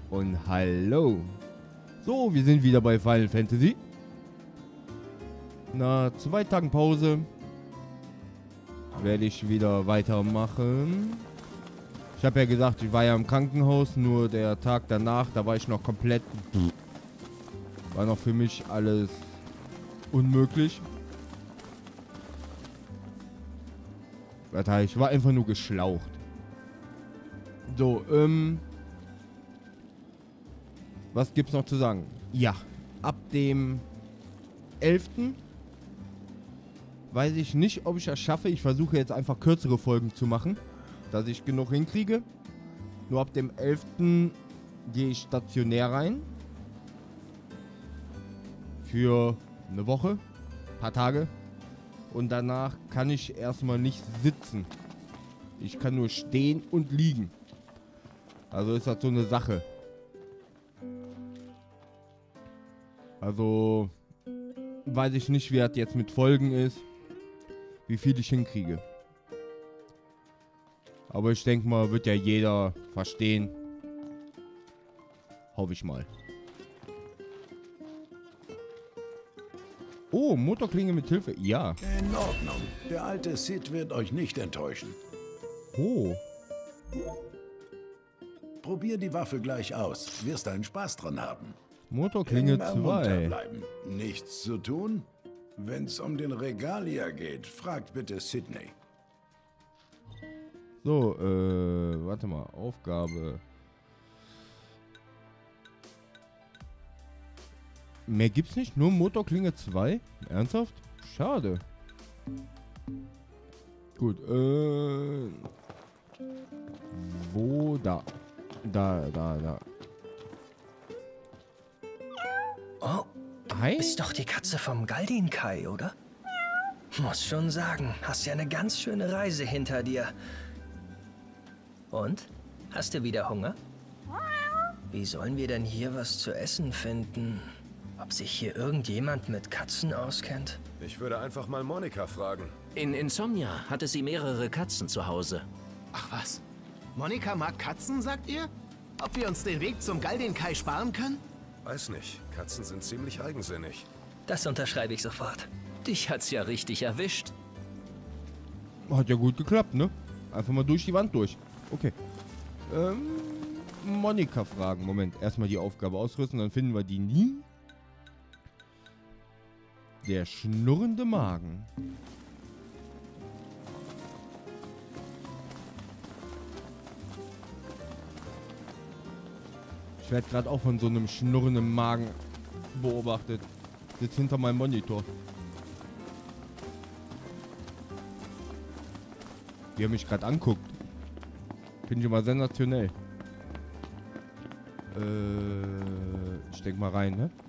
Und hallo. So, wir sind wieder bei Final Fantasy. Nach 2 Tagen Pause werde ich wieder weitermachen. Ich habe ja gesagt, ich war ja im Krankenhaus, nur der Tag danach, da war ich noch komplett... War noch für mich alles unmöglich. Das heißt, ich war einfach nur geschlaucht. So, was gibt's noch zu sagen? Ja, ab dem 11. weiß ich nicht, ob ich das schaffe. Ich versuche jetzt einfach kürzere Folgen zu machen, dass ich genug hinkriege. Nur ab dem 11. gehe ich stationär rein. Für eine Woche, paar Tage. Und danach kann ich erstmal nicht sitzen. Ich kann nur stehen und liegen. Also ist das so eine Sache. Also weiß ich nicht, wie das jetzt mit Folgen ist. Wie viel ich hinkriege. Aber ich denke mal, wird ja jeder verstehen. Hoffe ich mal. Oh, Motorklinge mit Hilfe. Ja. In Ordnung. Der alte Sid wird euch nicht enttäuschen. Oh. Probier die Waffe gleich aus. Wirst einen Spaß dran haben. Motorklinge Immer munter 2. bleiben. Nichts zu tun? Wenn's um den Regalia geht, fragt bitte Sydney. So, warte mal. Aufgabe. Mehr gibt's nicht? Nur Motorklinge 2? Ernsthaft? Schade. Gut, wo? Da. Da. Oh, Hi? bist doch die Katze vom Galdin-Kai, oder? Muss schon sagen, hast ja eine ganz schöne Reise hinter dir. Und? Hast du wieder Hunger? Wie sollen wir denn hier was zu essen finden? Ob sich hier irgendjemand mit Katzen auskennt? Ich würde einfach mal Monika fragen. In Insomnia hatte sie mehrere Katzen zu Hause. Ach was? Monika mag Katzen, sagt ihr? Ob wir uns den Weg zum Galdin-Kai sparen können? Weiß nicht. Katzen sind ziemlich eigensinnig. Das unterschreibe ich sofort. Dich hat's ja richtig erwischt. Hat ja gut geklappt, ne? Einfach mal durch die Wand durch. Okay. Monika fragen. Moment, erstmal die Aufgabe ausrüsten, dann finden wir die nie. Der schnurrende Magen. Ich werde gerade auch von so einem schnurrenden Magen beobachtet. Sitzt hinter meinem Monitor. Wie er mich gerade anguckt. Finde ich immer sensationell. Ich denke mal rein, ne?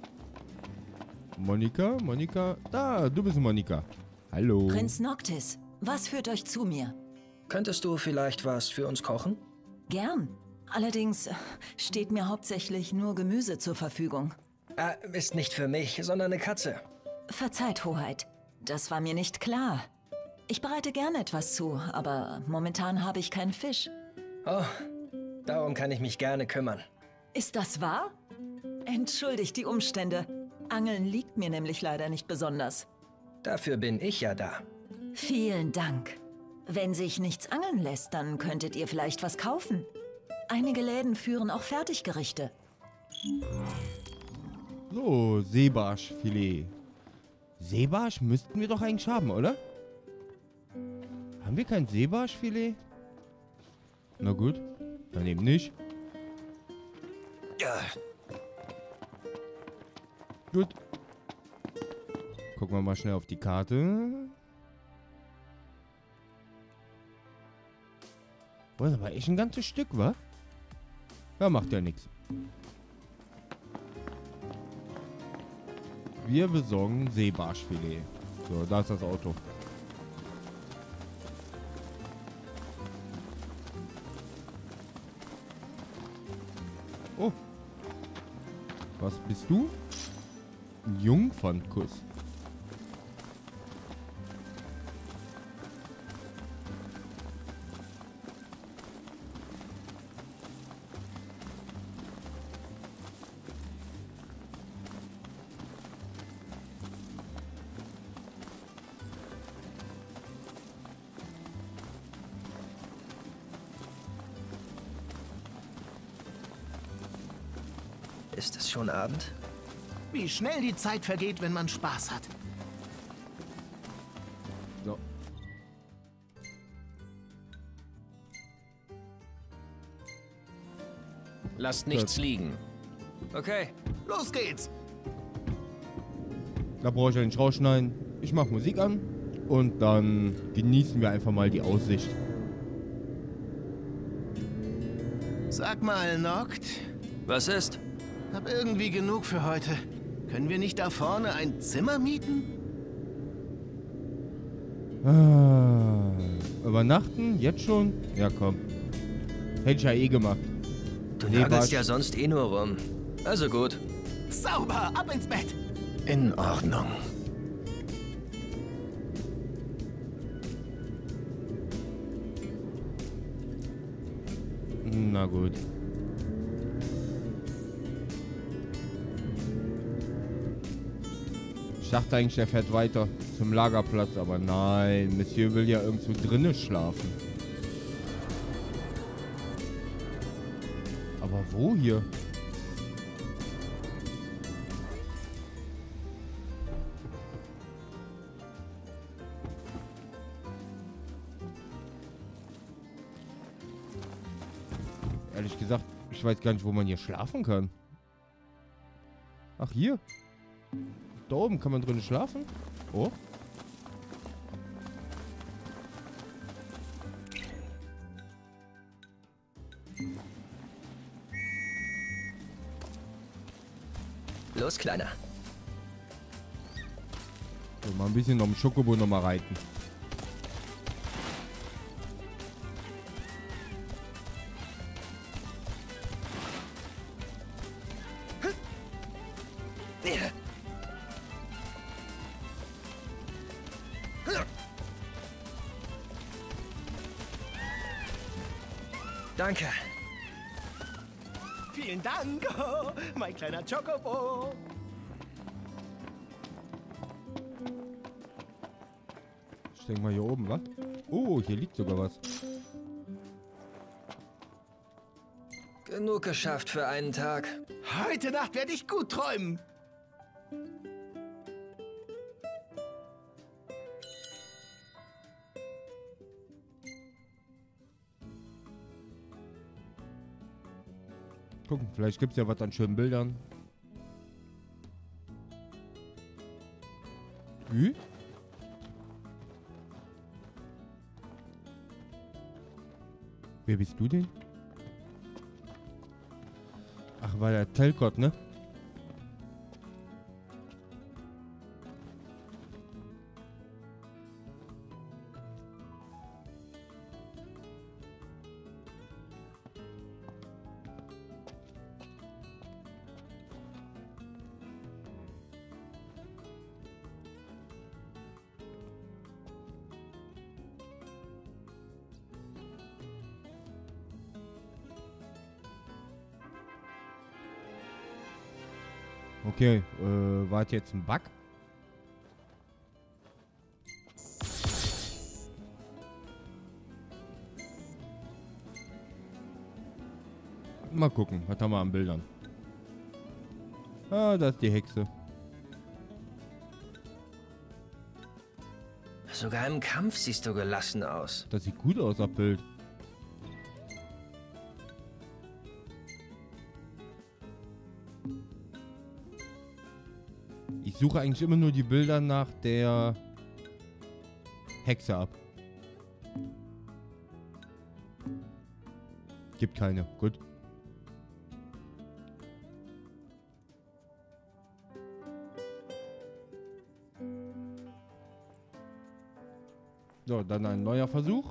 Monika? Da, du bist Monika. Hallo. Prinz Noctis, was führt euch zu mir? Könntest du vielleicht was für uns kochen? Gern. Allerdings steht mir hauptsächlich nur Gemüse zur Verfügung. Ist nicht für mich, sondern eine Katze. Verzeiht, Hoheit. Das war mir nicht klar. Ich bereite gern etwas zu, aber momentan habe ich keinen Fisch. Oh, darum kann ich mich gerne kümmern. Ist das wahr? Entschuldigt die Umstände. Angeln liegt mir nämlich leider nicht besonders. Dafür bin ich ja da. Vielen Dank. Wenn sich nichts angeln lässt, dann könntet ihr vielleicht was kaufen. Einige Läden führen auch Fertiggerichte. So, Seebarschfilet. Seebarsch müssten wir doch eigentlich haben, oder? Haben wir kein Seebarschfilet? Na gut, dann eben nicht. Ja. Gut. Gucken wir mal schnell auf die Karte. Boah, das war echt ein ganzes Stück, wa? Ja, macht ja nichts. Wir besorgen Seebarschfilet. So, da ist das Auto. Oh. Was bist du? Ein Jungfernkuss. Ist es schon Abend? Wie schnell die Zeit vergeht, wenn man Spaß hat. So. Lasst nichts liegen. Okay. Los geht's! Da brauche ich ja nicht rausschneiden. Ich mache Musik an und dann genießen wir einfach mal die Aussicht. Sag mal, Noct, Was ist? hab irgendwie genug für heute. Können wir nicht da vorne ein Zimmer mieten? Übernachten? Jetzt schon? Ja, komm. Hätte ich ja eh gemacht. Du Nee, nagelst Barsch. ja sonst eh nur rum. Also gut. Sauber, ab ins Bett! In Ordnung. Na gut. Ich dachte eigentlich, der fährt weiter zum Lagerplatz, aber nein, Monsieur will ja irgendwo drinnen schlafen. Aber wo hier? Ehrlich gesagt, ich weiß gar nicht, wo man hier schlafen kann. Ach, hier. Da oben kann man drin schlafen. Oh. Los, Kleiner. So, mal ein bisschen am Schokobo nochmal reiten. Danke. Vielen Dank, oh, mein kleiner Chocobo. Ich denke mal hier oben, was? Oh, hier liegt sogar was. Genug geschafft für einen Tag. Heute Nacht werde ich gut träumen. Gucken, vielleicht gibt es ja was an schönen Bildern. Wie? Wer bist du denn? Ach, war der Telkot, ne? Okay, war das jetzt ein Bug? Mal gucken, was haben wir an Bildern? Ah, da ist die Hexe. Sogar im Kampf siehst du gelassen aus. Das sieht gut aus, das Bild. Ich suche eigentlich immer nur die Bilder nach der Hexe ab. Gibt keine. Gut. So, dann ein neuer Versuch.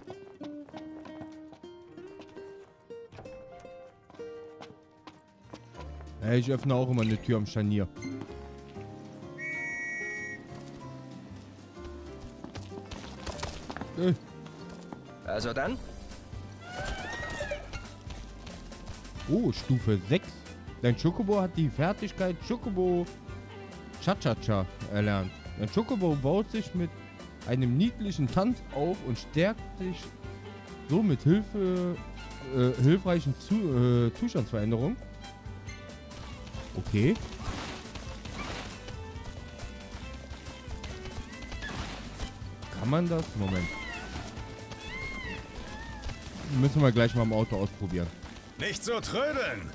Hey, ich öffne auch immer eine Tür am Scharnier. Also dann? Oh, Stufe 6. Dein Chocobo hat die Fertigkeit Chocobo Cha-Cha-Cha erlernt. Dein Chocobo baut sich mit einem niedlichen Tanz auf und stärkt sich so mit hilfreichen Zustandsveränderungen. Okay. Kann man das? Moment. Müssen wir gleich mal im Auto ausprobieren. Nicht so trödeln!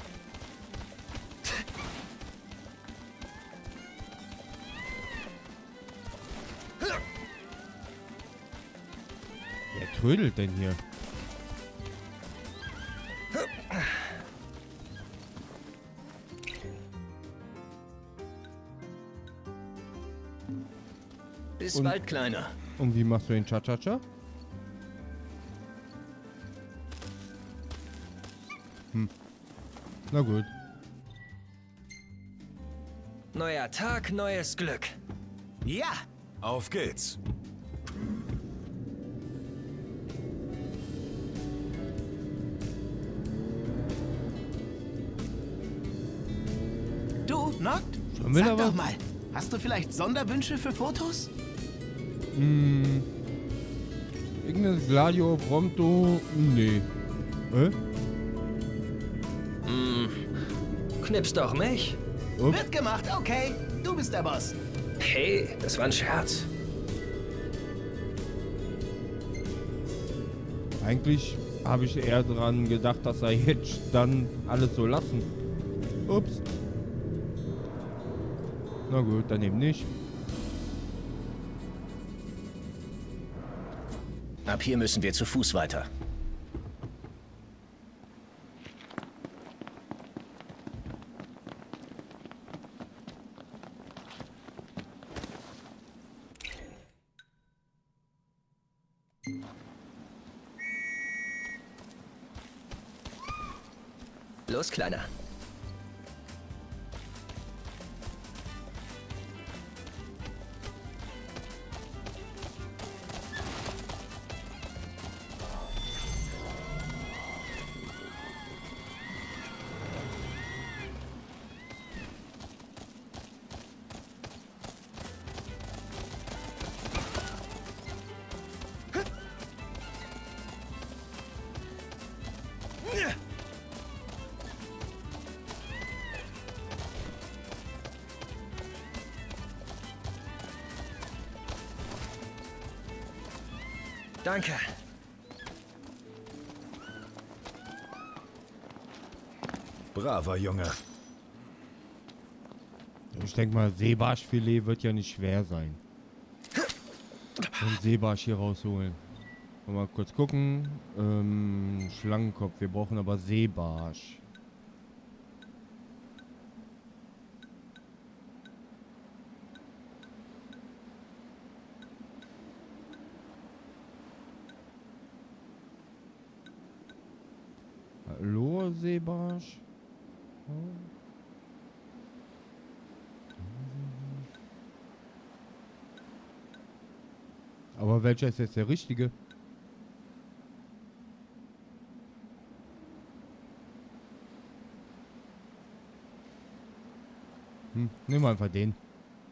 Wer trödelt denn hier? Bis bald, Kleiner. Und wie machst du den Cha-Cha-Cha? Na gut. Neuer Tag, neues Glück. Ja, Auf geht's. du, Noct? Schon wieder Sag doch was? mal, hast du vielleicht Sonderwünsche für Fotos? Ignis, Gladio, Prompto. Nee. Knips doch mich. Ups. Wird gemacht, okay. Du bist der Boss. Hey, das war ein Scherz. Eigentlich habe ich eher dran gedacht, dass er jetzt dann alles so lassen. Ups. Na gut, dann eben nicht. Ab hier müssen wir zu Fuß weiter. Los, Kleiner. Danke. Braver Junge. Ich denke mal, Seebarschfilet wird ja nicht schwer sein. Und Seebarsch hier rausholen. Mal kurz gucken. Schlangenkopf. Wir brauchen aber Seebarsch. Hallo, Seebarsch. Aber welcher ist jetzt der richtige? Nehmen wir einfach den.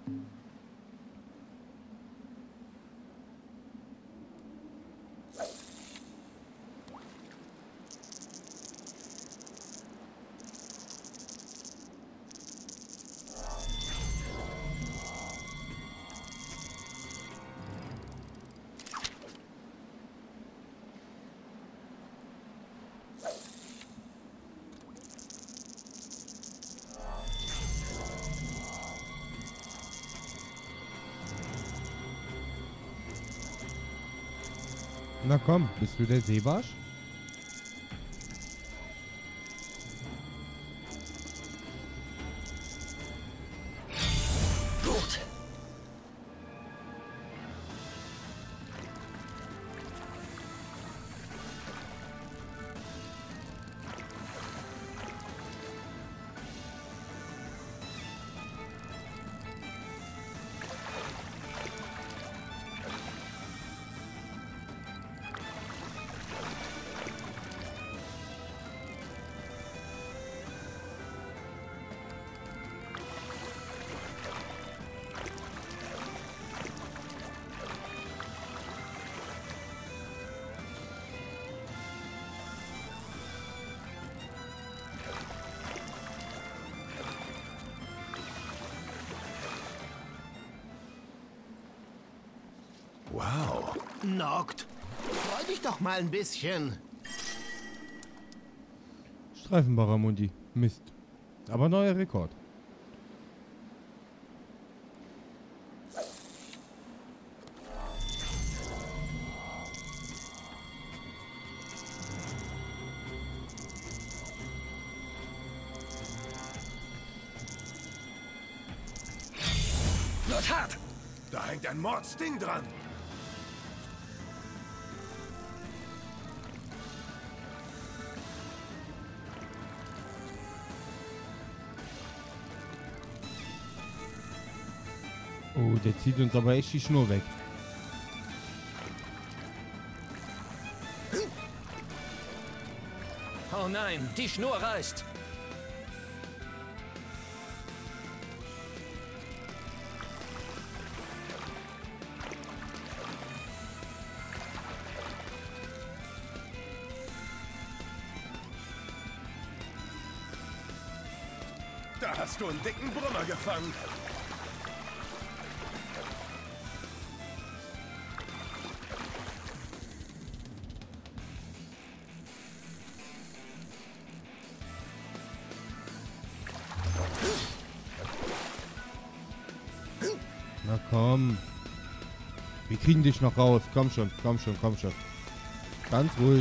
Na komm, bist du der Seebarsch? Gut. Noct, freu dich doch mal ein bisschen. Streifenbarramundi. Mist. Aber neuer Rekord. Lothar! Da hängt ein Mordsding dran. Oh, der zieht uns aber echt die Schnur weg. Oh nein, die Schnur reißt. Da hast du einen dicken Brummer gefangen. Na komm. Wir kriegen dich noch raus. Komm schon, komm schon, komm schon. Ganz ruhig.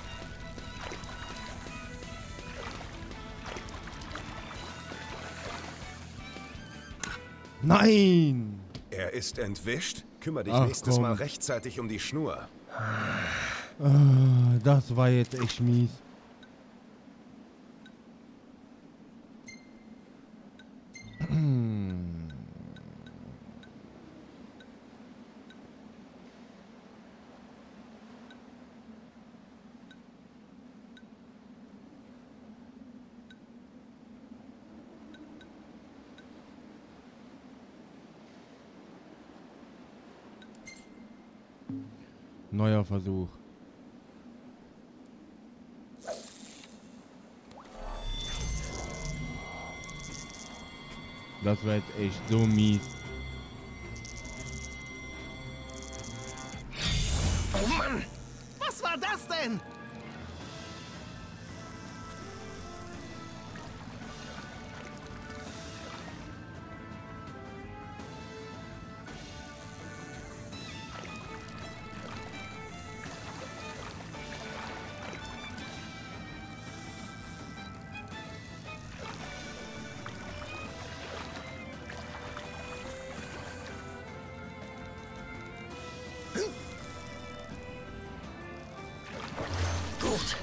Nein! Er ist entwischt. Kümmere dich Ach, nächstes komm. Mal rechtzeitig um die Schnur. Das war jetzt echt mies. Neuer Versuch. Das war jetzt echt so mies. Oh Mann! Was war das denn? Gut.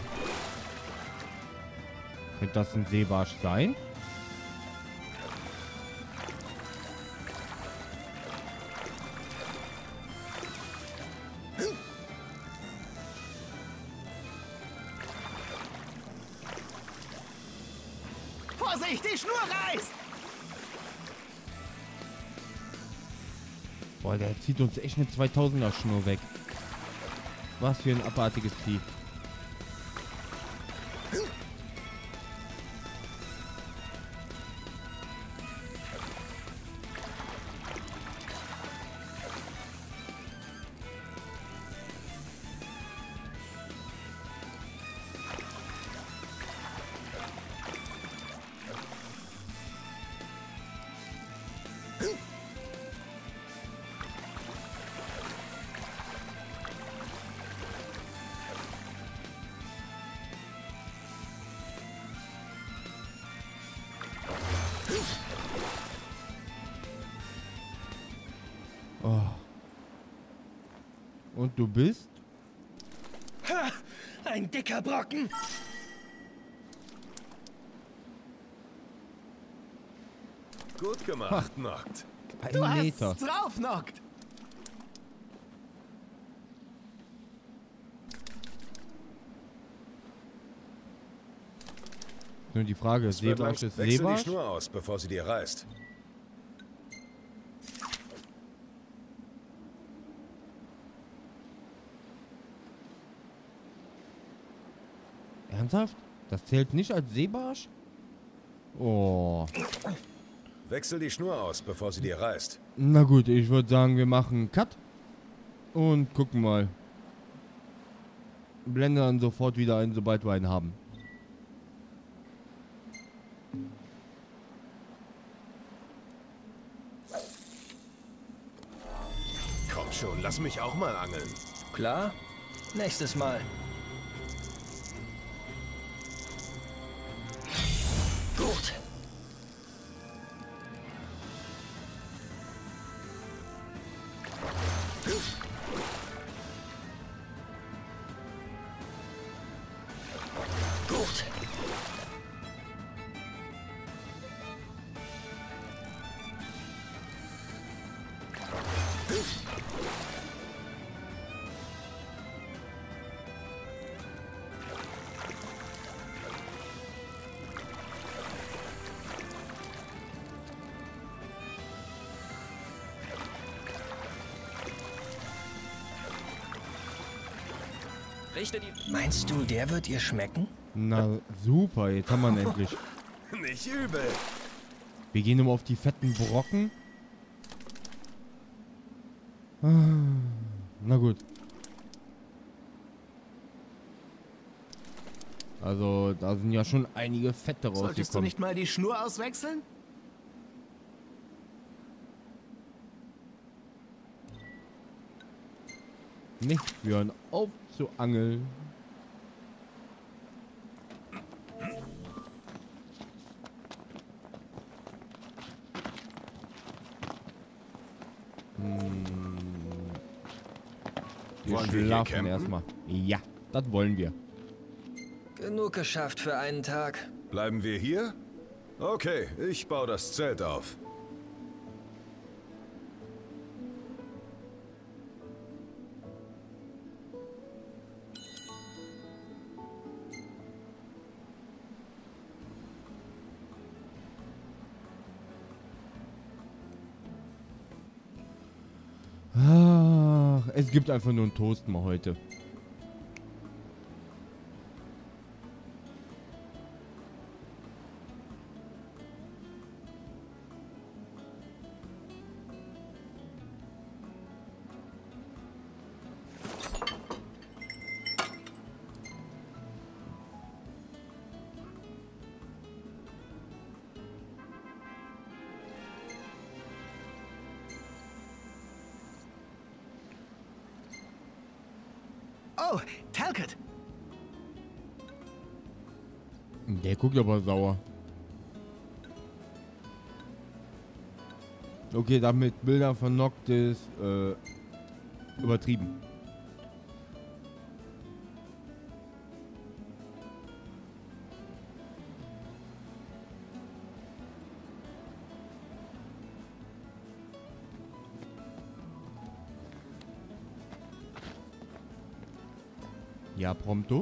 Könnte das ein Seebarsch sein? Vorsicht, die Schnur reißt! Boah, der zieht uns echt eine 2000er Schnur weg. Was für ein abartiges Vieh. Oh. Und du bist? Ha! Ein dicker Brocken! Gut gemacht, Noct. Du Ein hast Meter. drauf, Noct. Nur die Frage, Es wird Seebarsch langsam- ist Wechsel die Seebarsch? Schnur aus, bevor sie dir reißt. Ernsthaft? Das zählt nicht als Seebarsch? Oh. Wechsel die Schnur aus, bevor sie dir reißt. Na gut, ich würde sagen, wir machen einen Cut. Und gucken mal. Blende dann sofort wieder ein, sobald wir einen haben. Komm schon, lass mich auch mal angeln. Klar? Nächstes Mal. Gut. Gut. Richte die... Meinst du, der wird ihr schmecken? Na super, jetzt haben wir ihn endlich. Nicht übel. Wir gehen immer auf die fetten Brocken. Ah, na gut. Also, da sind ja schon einige Fette Solltest du rausgekommen. nicht mal die Schnur auswechseln? Nicht hören auf zu angeln. Wir Wollen wir hier schlafen campen? erstmal. Ja, das wollen wir. Genug geschafft für einen Tag. Bleiben wir hier? Okay, ich baue das Zelt auf. Ach, es gibt einfach nur einen Toast mal heute. Oh, Talcott! Der guckt aber sauer. Okay, damit Bilder von Noctis übertrieben. Ja, prompto.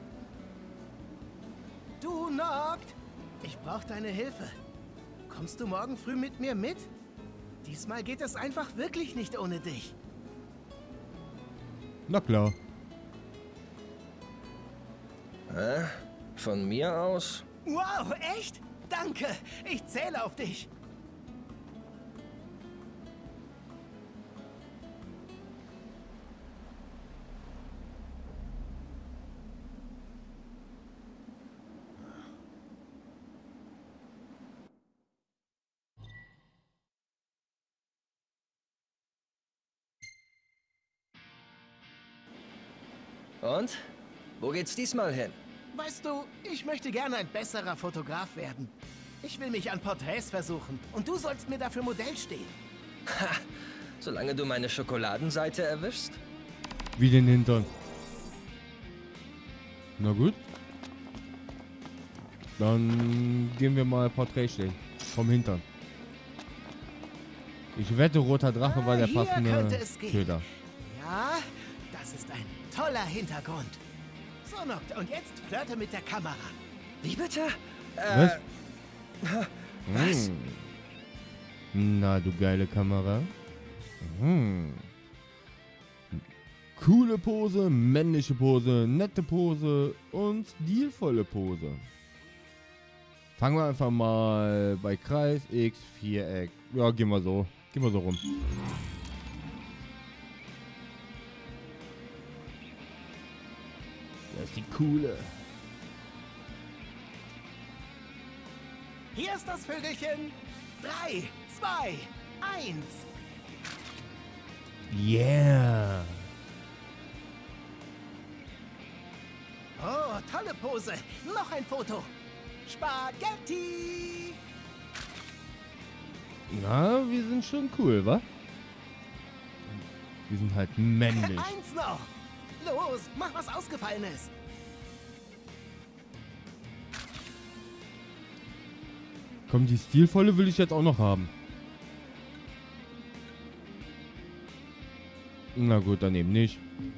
Du, Noct! Ich brauche deine Hilfe. Kommst du morgen früh mit mir mit? Diesmal geht es einfach wirklich nicht ohne dich. Na klar. Hä? Von mir aus? Wow, echt? Danke! Ich zähle auf dich. Und? Wo geht's diesmal hin? Weißt du, ich möchte gerne ein besserer Fotograf werden. Ich will mich an Porträts versuchen und du sollst mir dafür Modell stehen. Ha! Solange du meine Schokoladenseite erwischst? Wie den Hintern. Na gut. Dann gehen wir mal Porträt stellen. Vom Hintern. Ich wette, roter Drache war der Hier passende könnte es gehen. Köder. Ja, das ist ein toller Hintergrund. So, Noct, und jetzt flirte mit der Kamera. Wie bitte? Was? Was? Na, du geile Kamera. Coole Pose, männliche Pose, nette Pose und stilvolle Pose. Fangen wir einfach mal bei Kreis, X, Viereck. Ja, gehen wir so. Gehen wir so rum. ist die coole. Hier ist das Vögelchen. 3, 2, 1. Yeah. Oh, tolle Pose. Noch ein Foto. Spaghetti. Na, wir sind schon cool, wa? Wir sind halt männlich. 1 noch. Los, mach was Ausgefallenes. Komm, die stilvolle will ich jetzt auch noch haben. Na gut, dann eben nicht.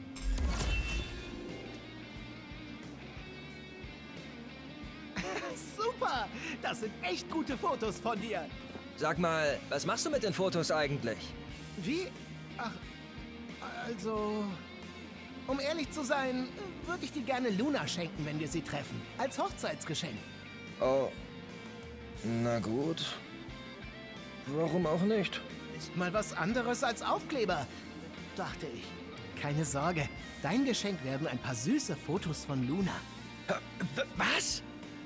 Super. Das sind echt gute Fotos von dir. Sag mal, was machst du mit den Fotos eigentlich? Wie? Ach, also... Um ehrlich zu sein, würde ich die gerne Luna schenken, wenn wir sie treffen. Als Hochzeitsgeschenk. Oh, na gut. Warum auch nicht? Ist mal was anderes als Aufkleber, dachte ich. Keine Sorge, dein Geschenk werden ein paar süße Fotos von Luna. Was?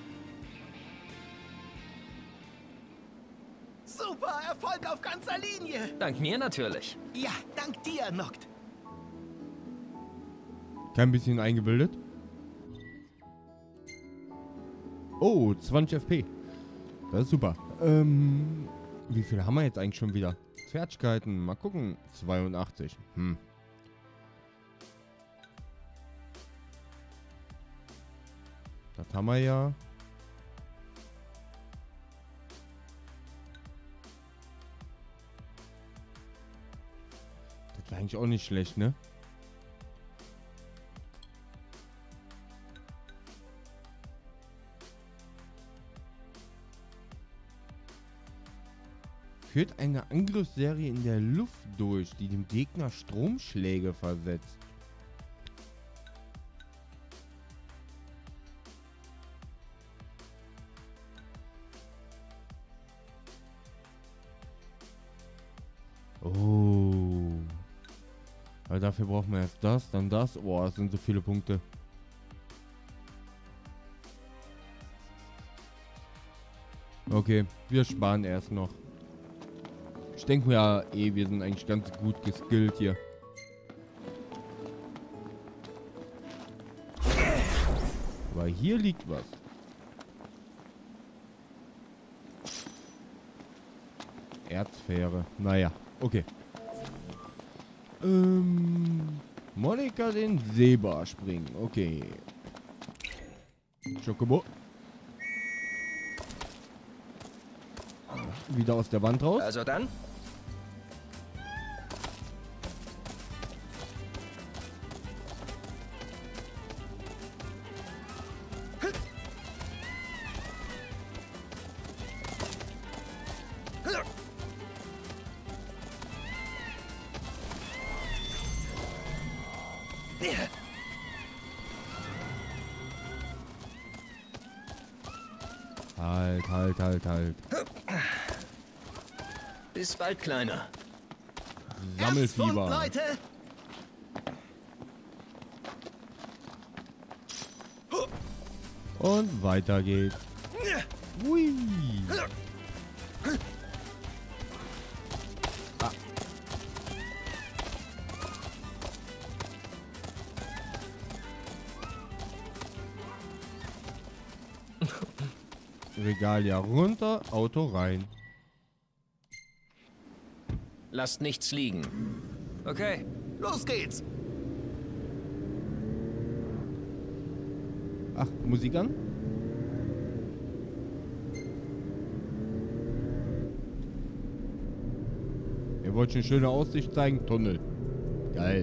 Super, Erfolg auf ganzer Linie. Dank mir natürlich. Ja, dank dir, Noct. Kein bisschen eingebildet. Oh, 20 FP. Das ist super. Wie viel haben wir jetzt eigentlich schon wieder? Fertigkeiten, mal gucken. 82. Das haben wir ja. Das war eigentlich auch nicht schlecht, ne? Führt eine Angriffsserie in der Luft durch, die dem Gegner Stromschläge versetzt. Oh. Aber dafür brauchen wir erst das, dann das. Oh, das sind so viele Punkte. Okay, wir sparen erst noch. Ich denke mir ja wir sind eigentlich ganz gut geskillt hier. Aber hier liegt was. Erzfähre. Naja, okay. Monika den Seebar springen. Okay. Chocobo. Wieder aus der Wand raus. Also dann? Halt. Bis bald, Kleiner. Sammelfieber. Leute! Und weiter geht's. Hui. Ah. Regal ja runter, Auto rein. Lasst nichts liegen. Okay. Los geht's! Ach, Musik an? Ihr wollt eine schöne Aussicht zeigen? Tunnel. Geil.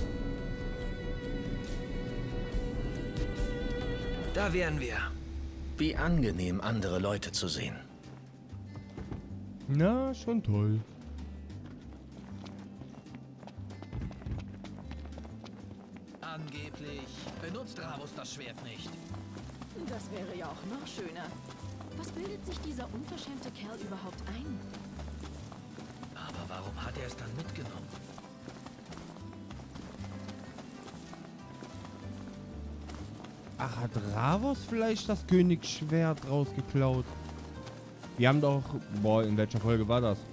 Da wären wir. Wie angenehm, andere Leute zu sehen. Na, schon toll. Angeblich benutzt Ravus das Schwert nicht. Das wäre ja auch noch schöner. Was bildet sich dieser unverschämte Kerl überhaupt ein? Aber warum hat er es dann mitgenommen? Ach, hat Ravos vielleicht das Königsschwert rausgeklaut? Wir haben doch... Boah, in welcher Folge war das?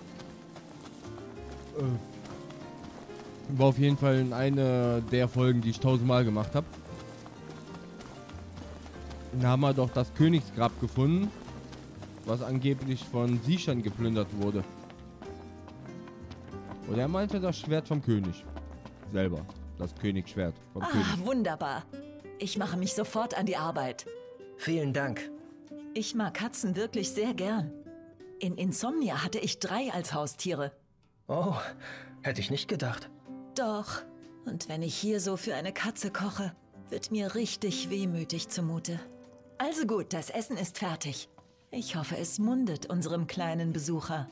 War auf jeden Fall in einer der Folgen, die ich 1000-mal gemacht habe. Da haben wir doch das Königsgrab gefunden, was angeblich von Sichern geplündert wurde. Und er meinte das Schwert vom König. Selber. Das Königsschwert vom König. Wunderbar. Ich mache mich sofort an die Arbeit. Vielen Dank. Ich mag Katzen wirklich sehr gern. In Insomnia hatte ich 3 als Haustiere. Oh, hätte ich nicht gedacht. Doch. Und wenn ich hier so für eine Katze koche, wird mir richtig wehmütig zumute. Also gut, das Essen ist fertig. Ich hoffe, es mundet unserem kleinen Besucher.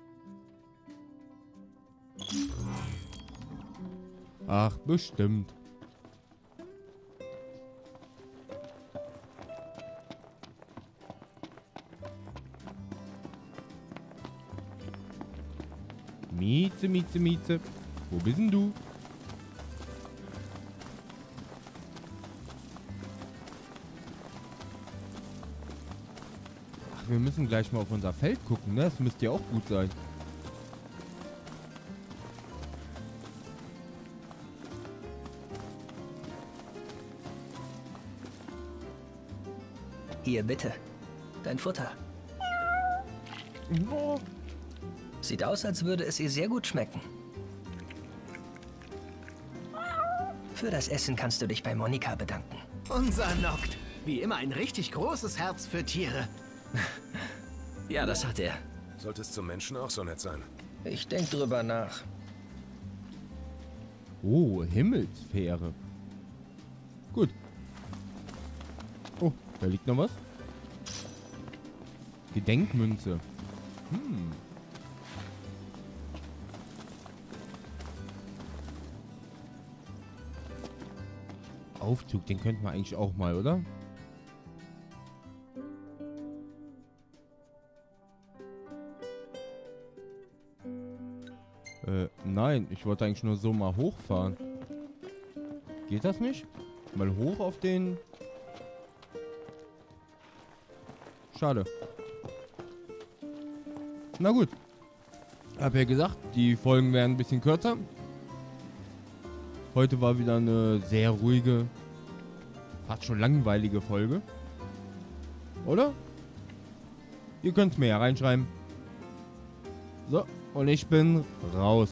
Ach, bestimmt. Mieze, Mieze, Mieze. Wo bist denn du? Ach, wir müssen gleich mal auf unser Feld gucken, ne? Das müsste ja auch gut sein. Hier, bitte. Dein Futter. Oh. Sieht aus, als würde es ihr sehr gut schmecken. Für das Essen kannst du dich bei Monika bedanken. Unser Noct. Wie immer ein richtig großes Herz für Tiere. Ja, das hat er. Sollte es zum Menschen auch so nett sein. Ich denk drüber nach. Oh, Himmelsfähre. Gut. Oh, da liegt noch was. Gedenkmünze. Aufzug, den könnten wir eigentlich auch mal, oder? Nein, ich wollte eigentlich nur so mal hochfahren. Geht das nicht? Mal hoch auf den... Schade. Na gut. Hab ja gesagt, die Folgen werden ein bisschen kürzer. Heute war wieder eine sehr ruhige, fast schon langweilige Folge. Oder? Ihr könnt es mir ja reinschreiben. So, und ich bin raus.